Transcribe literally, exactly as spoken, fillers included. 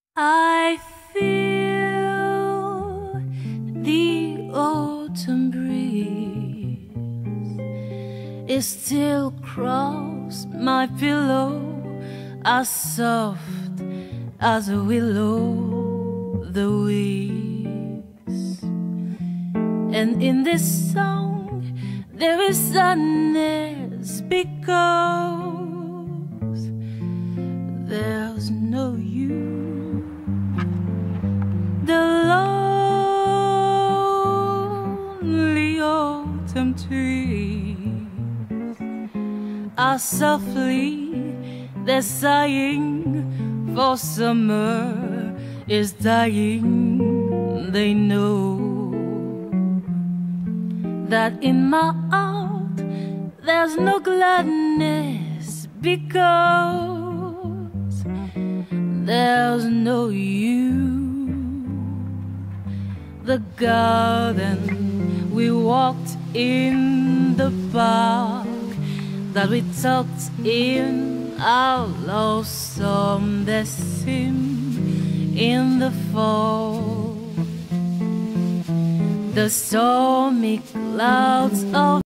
I feel the autumn breeze is still across my pillow, as soft as a willow the weeds. And in this song there is sadness, because there's no you. The lonely autumn trees are softly, they're sighing, for summer is dying. They know that in my heart there's no gladness, because there's no you. The garden we walked in, the park that we talked in, our love song that seemed in the fall. The stormy clouds of